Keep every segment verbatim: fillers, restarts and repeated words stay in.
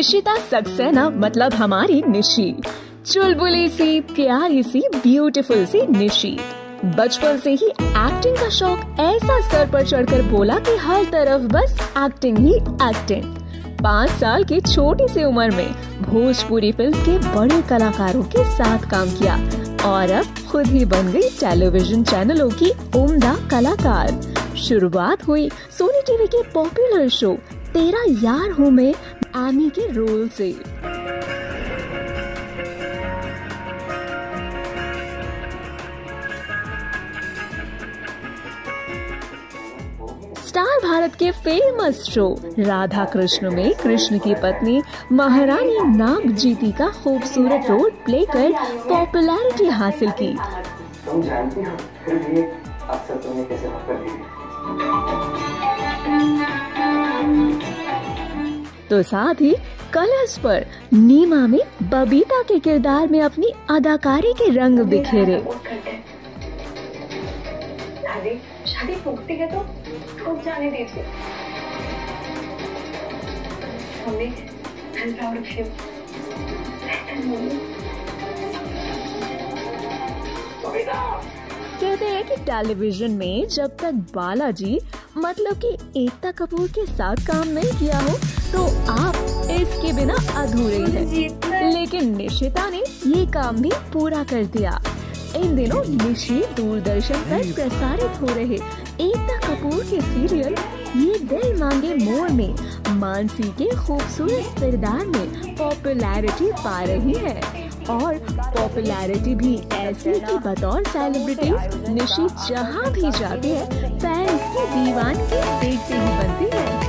निशिता सक्सेना मतलब हमारी निशी, चुलबुली सी, प्यारी सी, ब्यूटीफुल सी निशी। बचपन से ही एक्टिंग का शौक ऐसा सर पर चढ़कर बोला कि हर तरफ बस एक्टिंग ही एक्टिंग। पाँच साल की छोटी सी उम्र में भोजपुरी फिल्म के बड़े कलाकारों के साथ काम किया और अब खुद ही बन गई टेलीविजन चैनलों की उम्दा कलाकार। शुरुआत हुई सोनी टीवी के पॉपुलर शो तेरा यार हूँ में एमी के रोल से। स्टार भारत के फेमस शो राधा कृष्ण में कृष्ण की पत्नी महारानी नाग जीती का खूबसूरत रोल प्ले कर पॉपुलैरिटी हासिल की। तुम जानती हो फिर भी अक्सर तुम्हें कैसे तो साथ ही कलर्स पर नीमा में बबीता के किरदार में अपनी अदाकारी के रंग बिखेरे। शादी फूकती है तो फूक जाने दीजिए। Mummy, I'm proud of you. कहते हैं कि टेलीविजन में जब तक बालाजी मतलब कि एकता कपूर के साथ काम नहीं किया हो तो आप इसके बिना अधूरे हैं, लेकिन निशिता ने ये काम भी पूरा कर दिया। इन दिनों निशी दूरदर्शन पर प्रसारित हो रहे एकता कपूर के सीरियल ये दिल मांगे मोर में मानसी के खूबसूरत किरदार में पॉपुलैरिटी पा रही है और पॉपुलैरिटी भी ऐसी कि बतौर सेलिब्रिटीज निशी जहाँ भी जाती है फैंस की दीवानगी देखते ही बनती है।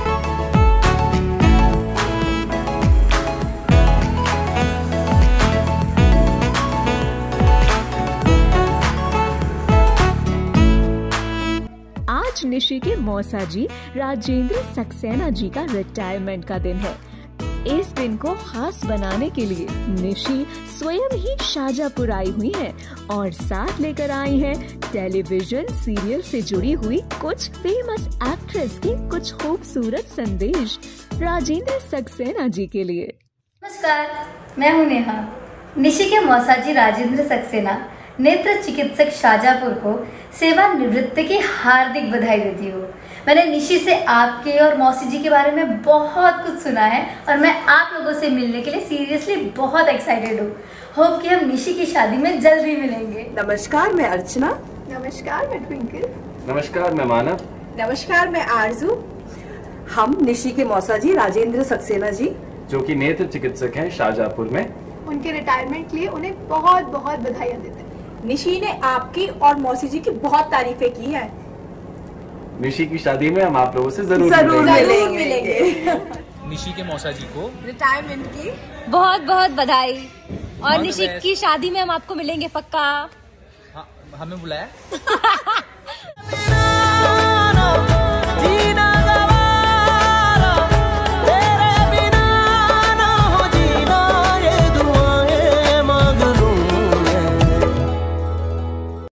आज निशी के मौसा जी राजेंद्र सक्सेना जी का रिटायरमेंट का दिन है। इस दिन को खास बनाने के लिए निशी स्वयं ही शाजापुर आई हुई हैं और साथ लेकर आई हैं टेलीविजन सीरियल से जुड़ी हुई कुछ फेमस एक्ट्रेस के कुछ खूबसूरत संदेश राजेंद्र सक्सेना जी के लिए। नमस्कार, मैं हूँ नेहा। निशी के मौसा जी राजेंद्र सक्सेना नेत्र चिकित्सक शाजापुर को सेवानिवृत्ति की हार्दिक बधाई देती हूँ। मैंने निशी से आपके और मौसी जी के बारे में बहुत कुछ सुना है और मैं आप लोगों से मिलने के लिए सीरियसली बहुत एक्साइटेड हूँ। होप कि हम निशी की शादी में जल्द ही मिलेंगे। नमस्कार, मैं अर्चना। नमस्कार, मैं ट्विंकल। नमस्कार, मैं मानव। नमस्कार, मैं आरजू। हम निशी के मौसा जी राजेंद्र सक्सेना जी जो कि नेत्र चिकित्सक हैं शाहजहांपुर में, उनके रिटायरमेंट के लिए उन्हें बहुत बहुत बधाइयाँ देते हैं। निशी ने आपकी और मौसी जी की बहुत तारीफें की है। निशी की शादी में हम आप लोगों से जरूर जरूर मिलेंगे, मिलेंगे। निशी के मौसा जी को रिटायरमेंट की बहुत बहुत बधाई और निशी की शादी में हम आपको मिलेंगे पक्का। हाँ, हमें बुलाया।